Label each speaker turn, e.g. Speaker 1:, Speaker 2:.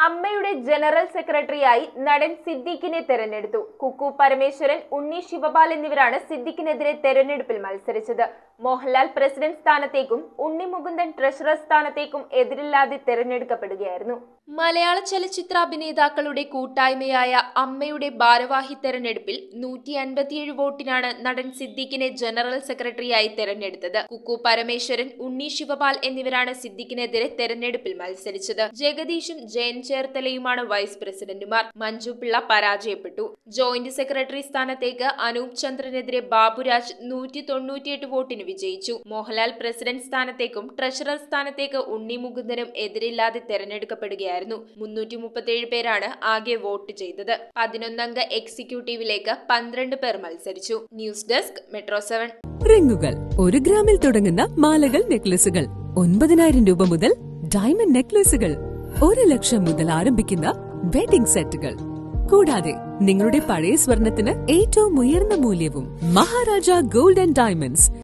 Speaker 1: അമ്മയുടെ ജനറൽ സെക്രട്ടറിയായി നടൻ സിദ്ദിഖിനെ തെരഞ്ഞെടുത്തു. കുക്കു പരമേശ്വരൻ, ഉണ്ണി ശിവപാൽ എന്നിവരാണ് സിദ്ദിഖിനെതിരെ തെരഞ്ഞെടുപ്പിൽ മത്സരിച്ചത്. മോഹൻലാൽ പ്രസിഡന്റ് സ്ഥാനത്തേക്കും ഉണ്ണി മുകുന്ദൻ ട്രഷറർ സ്ഥാനത്തേക്കും എതിരില്ലാതെ തെരഞ്ഞെടുക്കപ്പെടുകയായിരുന്നു. മലയാള ചലച്ചിത്രാഭിനേതാക്കളുടെ കൂട്ടായ്മയായ അമ്മയുടെ ഭാരവാഹി തെരഞ്ഞെടുപ്പിൽ 157 വോട്ടിനാണ് നടൻ സിദ്ദിഖിനെ ജനറൽ സെക്രട്ടറിയായി തെരഞ്ഞെടുത്തത്. കുക്കു പരമേശ്വരൻ, ഉണ്ണി ശിവപാൽ എന്നിവരാണ് സിദ്ദിഖിനെതിരെ തെരഞ്ഞെടുപ്പിൽ മത്സരിച്ചത്. ജഗദീഷും ജയൻ ചേർത്തലയുമാണ് വൈസ് പ്രസിഡന്റുമാർ. മഞ്ജു പിള്ള പരാജയപ്പെട്ടു. ജോയിന്റ് സെക്രട്ടറി സ്ഥാനത്തേക്ക് അനൂപ് ചന്ദ്രനെതിരെ ബാബുരാജ് 198 വോട്ടിന് വിജയിച്ചു. മോഹൻലാൽ പ്രസിഡന്റ് സ്ഥാനത്തേക്കും ട്രഷറർ സ്ഥാനത്തേക്ക് ഉണ്ണി മുകുന്ദനും എതിരില്ലാതെ തെരഞ്ഞെടുക്കപ്പെടുകയായിരുന്നു. 337 പേരാണ് ആകെ വോട്ട് ചെയ്തത്. 11 അംഗ എക്സിക്യൂട്ടീവിലേക്ക് 12 പേർ മത്സരിച്ചു. News desk metro 7.
Speaker 2: റിങ്ങുകൾ 1 ഗ്രാമിൽ തുടങ്ങുന്ന മാലകൾ, നെക്ലസുകൾ 9,000 രൂപ മുതൽ ഡയമണ്ട് നെക്ലസുകൾ 1 ലക്ഷം മുതൽ ആരംഭിക്കുന്ന വെഡിംഗ് സെറ്റുകൾ. കൂടാതെ നിങ്ങളുടെ പഴയ സ്വർണത്തിന് ഏറ്റവും ഉയർന്ന മൂല്യവും. Maharaja gold and diamonds,